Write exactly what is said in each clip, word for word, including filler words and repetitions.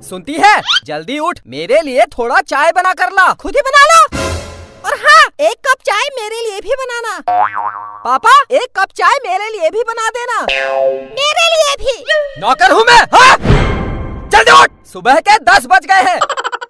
सुनती है? जल्दी उठ, मेरे लिए थोड़ा चाय बना कर ला। खुद ही बना लो। और हाँ, एक कप चाय मेरे लिए भी बनाना। पापा, एक कप चाय मेरे लिए भी बना देना। मेरे लिए भी। नौकर हूँ मैं। हाँ? जल्दी उठ, सुबह के दस बज गए हैं।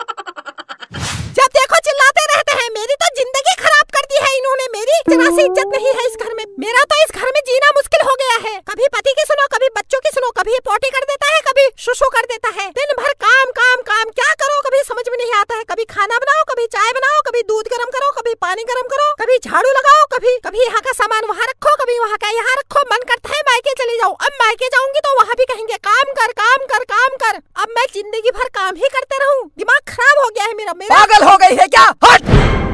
जब देखो चिल्लाते रहते हैं। मेरी तो जिंदगी खराब कर दी है इन्होंने। मेरी जरा सी इज्जत नहीं है इस घर में। मेरा तो इस घर में जीना मुश्किल हो गया है। कभी पति की सुनो, कभी बच्चों की सुनो, कभी पोटी कर देता है, कभी शुशु कर देता है। दिन भर काम काम काम, क्या करो कभी समझ में नहीं आता है। कभी खाना बनाओ, कभी चाय बनाओ, कभी दूध गर्म करो, कभी पानी गर्म करो, कभी झाड़ू लगाओ, कभी कभी यहाँ का सामान वहाँ रखो, कभी वहाँ का यहाँ रखो। मन करता है मायके चली जाऊँ। अब मायके जाऊंगी तो वहाँ भी कहेंगे काम कर काम कर काम कर। अब मैं जिंदगी भर काम ही करते रहूँ। दिमाग खराब हो गया है मेरा। मेरा पागल हो गई है क्या? हट!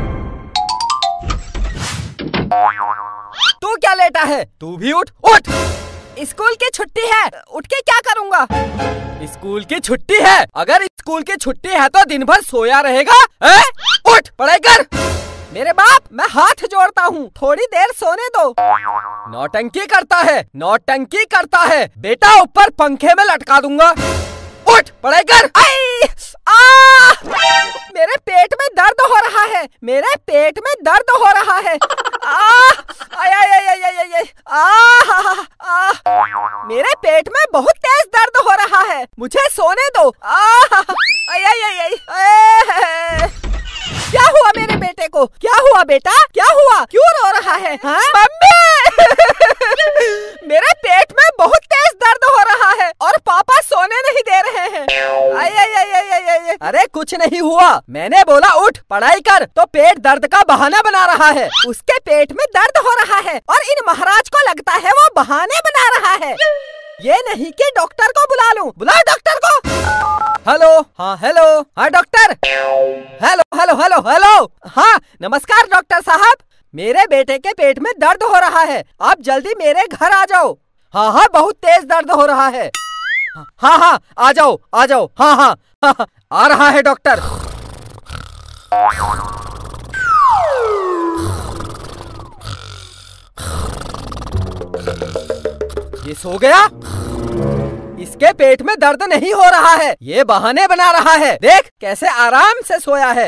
तू क्या लेटा है? तू भी उठ। उठ! स्कूल की छुट्टी है, उठ के क्या करूँगा? स्कूल की छुट्टी है? अगर स्कूल की छुट्टी है तो दिन भर सोया रहेगा? है? उठ, पढ़ाई कर। मेरे बाप, मैं हाथ जोड़ता हूँ, थोड़ी देर सोने दो। नौटंकी करता है, नौटंकी करता है। बेटा ऊपर पंखे में लटका दूंगा। उठ, पढ़ाई कर। आई! आ! मेरे पेट में दर्द हो रहा है। मेरे पेट में दर्द हो रहा है। आ! आई आई आई आई आई आई! आ! आ! मेरे पेट में बहुत तेज दर्द हो रहा है। मुझे सोने दो। आ! आई आई आई आई! क्या हुआ मेरे बेटे को? क्या हुआ बेटा? क्या हुआ? क्यों रो रहा है? हाँ? मम्मी! मेरे पेट में बहुत तेज दर्द हो रहा है और पापा सोने नहीं दे रहे हैं। आई आई आई आई आई आई! अरे कुछ नहीं हुआ। मैंने बोला उठ, पढ़ाई कर, तो पेट दर्द का बहाना बना रहा है। उसके पेट में दर्द हो रहा है और इन महाराज को लगता है वो बहाने बना रहा है। ये नहीं कि डॉक्टर को बुला लूं। बुलाओ डॉक्टर को। हेलो। हाँ हेलो। हाँ doctor. Hello hello hello hello. हाँ नमस्कार डॉक्टर साहब। मेरे बेटे के पेट में दर्द हो रहा है, आप जल्दी मेरे घर आ जाओ। हाँ हाँ, बहुत तेज दर्द हो रहा है। हाँ हाँ, आ जाओ आ जाओ। हाँ हाँ, हाँ, हाँ आ रहा है डॉक्टर। ये सो गया? इसके पेट में दर्द नहीं हो रहा है, ये बहाने बना रहा है। देख कैसे आराम से सोया है।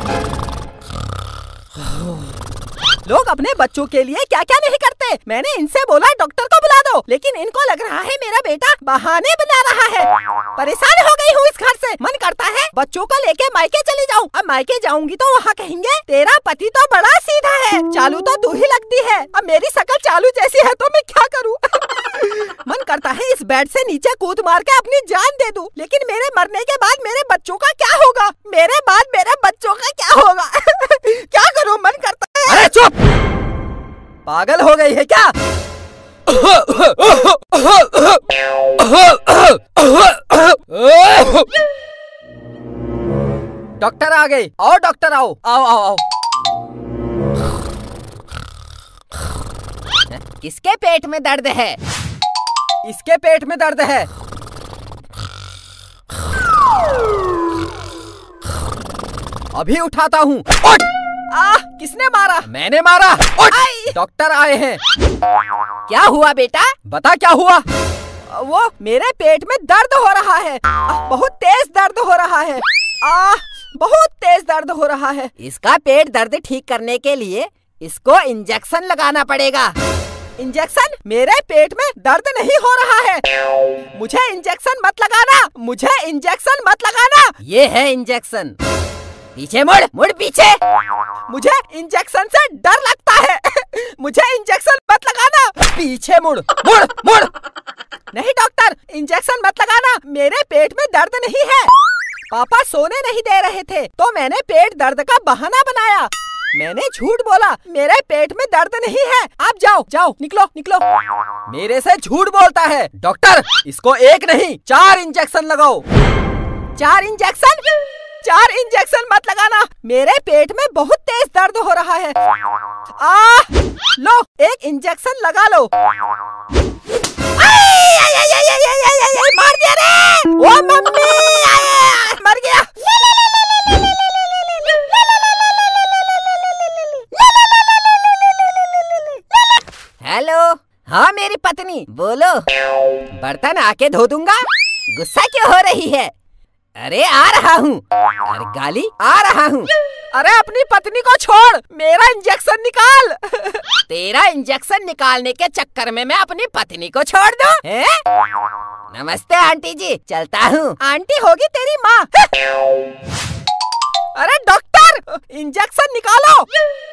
लोग अपने बच्चों के लिए क्या क्या नहीं करते। मैंने इनसे बोला डॉक्टर को बुला दो, लेकिन इनको लग रहा है मेरा बेटा बहाने बना रहा है। परेशान हो गई हूँ इस घर से। मन करता है बच्चों को लेके मायके चली जाऊँ। अब मायके जाऊंगी तो वहाँ कहेंगे तेरा पति तो बड़ा सीधा है, चालू तो तू ही लगती है। अब मेरी शक्ल चालू जैसी है तो मैं क्या करूँ? मन करता है इस बेड से नीचे कूद मार के अपनी जान दे दूं, लेकिन मेरे मरने के बाद मेरे बच्चों का क्या होगा? मेरे बाद मेरे बच्चों का क्या होगा? क्या करूं? मन करता है। अरे चुप! पागल हो गई है क्या? डॉक्टर आ गई। आओ डॉक्टर आओ आओ आओ आओ। किसके पेट में दर्द है? इसके पेट में दर्द है। अभी उठाता हूँ। उठ! आ, किसने मारा? मैंने मारा। उठ! डॉक्टर आए हैं। क्या हुआ बेटा? बता क्या हुआ? वो मेरे पेट में दर्द हो रहा है। आ, बहुत तेज दर्द हो रहा है। आ, बहुत तेज दर्द हो रहा है। इसका पेट दर्द ठीक करने के लिए इसको इंजेक्शन लगाना पड़ेगा। इंजेक्शन? मेरे पेट में दर्द नहीं हो रहा है। मुझे इंजेक्शन मत लगाना, मुझे इंजेक्शन मत लगाना। ये है इंजेक्शन। पीछे मुड़, मुड़ पीछे। मुझे इंजेक्शन से डर लगता है। मुझे इंजेक्शन मत लगाना। पीछे मुड़, मुड़, मुड़। नहीं डॉक्टर, इंजेक्शन मत लगाना, मेरे पेट में दर्द नहीं है। पापा सोने नहीं दे रहे थे तो मैंने पेट दर्द का बहाना बनाया। मैंने झूठ बोला, मेरे पेट में दर्द नहीं है। आप जाओ जाओ, निकलो निकलो। मेरे से झूठ बोलता है। डॉक्टर, इसको एक नहीं चार इंजेक्शन लगाओ। चार इंजेक्शन? चार इंजेक्शन मत लगाना, मेरे पेट में बहुत तेज दर्द हो रहा है। आ, लो एक इंजेक्शन लगा लो। आई, आई, आई, आई, आई, आई, आई, आई, मार दिया रे। ओ मम्मी, आई, मर गया। हेलो। हाँ मेरी पत्नी, बोलो। बर्तन आके धो दूंगा। गुस्सा क्यों हो रही है? अरे आ रहा हूँ। अरे गाली, आ रहा हूँ। अरे अपनी पत्नी को छोड़, मेरा इंजेक्शन निकाल। तेरा इंजेक्शन निकालने के चक्कर में मैं अपनी पत्नी को छोड़ दूं? नमस्ते आंटी जी, चलता हूँ। आंटी होगी तेरी माँ। अरे डॉक्टर, इंजेक्शन निकालो।